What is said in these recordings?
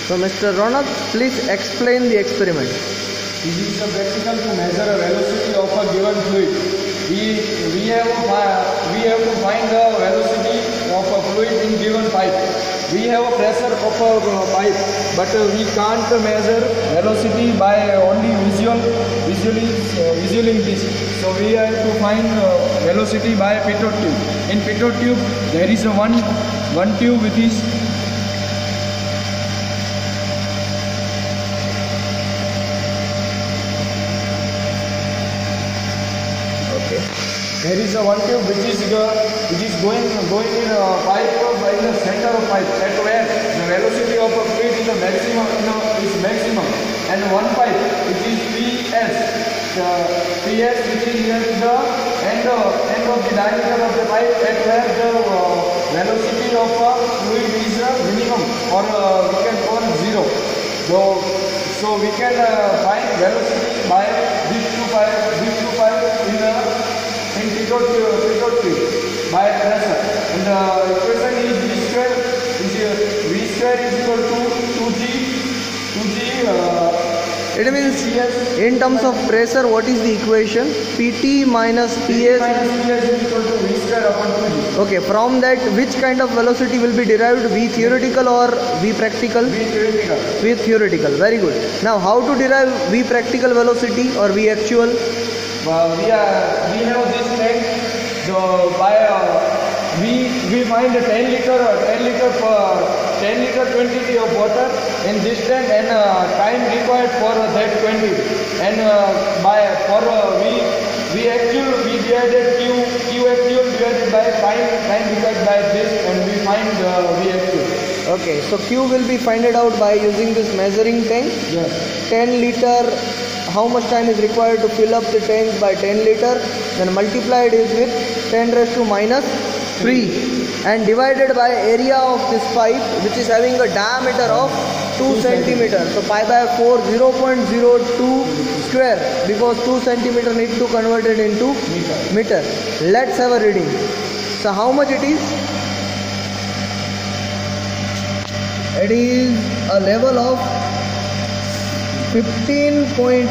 So Mr. Ronak, please explain the experiment. This is a practical to measure a velocity of a given fluid. We have to find the velocity of a fluid in given pipe. We have a pressure of a pipe, but we can't measure velocity by only visualizing this. So we have to find velocity by Pitot tube. In Pitot tube, there is a one tube which is there is a one tube which is going in a pipe in the center of pipe, at where the velocity of a fluid is maximum, and one pipe which is PS which is near the end of the diameter of the pipe, at where the velocity of a fluid is minimum, or we can call zero. So we can find velocity by these two pipes in Pitot tube by pressure, and the equation is V square is equal to 2G. It means in terms of pressure, what is the equation? PT minus PS is equal to V square upon 2G. Okay, from that which kind of velocity will be derived? V theoretical or V practical? V theoretical. V theoretical, very good. Now how to derive V practical velocity or V actual? We have this tank. So we find a 10 liter quantity of water in this tank, and time required for that quantity. And we divided Q actual divided by time required by this, and we find V actual. Okay, so Q will be found out by using this measuring tank. Yes. 10 liter. How much time is required to fill up the tank by 10 liter? Then multiplied is with 10 raised to minus 3 and divided by area of this pipe, which is having a diameter of 2 centimeter. So pi by 4, 0.02 square, because 2 centimeter need to convert it into meter. Let's have a reading. So how much it is? It is a level of 15.8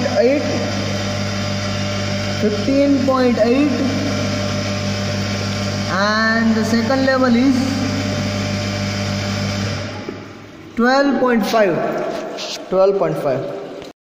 and the second level is 12.5.